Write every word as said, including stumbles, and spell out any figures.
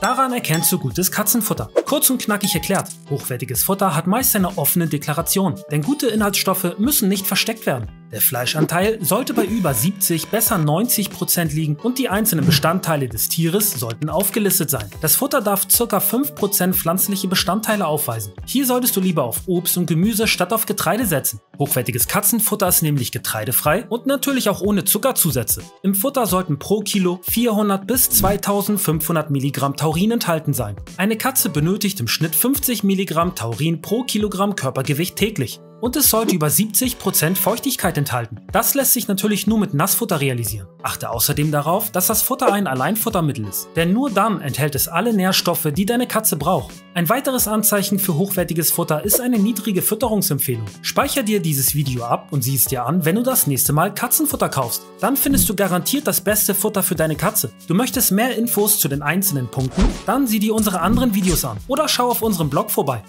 Daran erkennst du gutes Katzenfutter. Kurz und knackig erklärt, hochwertiges Futter hat meist eine offene Deklaration, denn gute Inhaltsstoffe müssen nicht versteckt werden. Der Fleischanteil sollte bei über siebzig, besser neunzig Prozent liegen und die einzelnen Bestandteile des Tieres sollten aufgelistet sein. Das Futter darf ca. fünf Prozent pflanzliche Bestandteile aufweisen. Hier solltest du lieber auf Obst und Gemüse statt auf Getreide setzen. Hochwertiges Katzenfutter ist nämlich getreidefrei und natürlich auch ohne Zuckerzusätze. Im Futter sollten pro Kilo vierhundert bis zweitausendfünfhundert Milligramm Taurin enthalten sein. Eine Katze benötigt im Schnitt fünfzig Milligramm Taurin pro Kilogramm Körpergewicht täglich. Und es sollte über siebzig Prozent Feuchtigkeit enthalten. Das lässt sich natürlich nur mit Nassfutter realisieren. Achte außerdem darauf, dass das Futter ein Alleinfuttermittel ist, denn nur dann enthält es alle Nährstoffe, die deine Katze braucht. Ein weiteres Anzeichen für hochwertiges Futter ist eine niedrige Fütterungsempfehlung. Speicher dir dieses Video ab und sieh es dir an, wenn du das nächste Mal Katzenfutter kaufst. Dann findest du garantiert das beste Futter für deine Katze. Du möchtest mehr Infos zu den einzelnen Punkten? Dann sieh dir unsere anderen Videos an oder schau auf unserem Blog vorbei.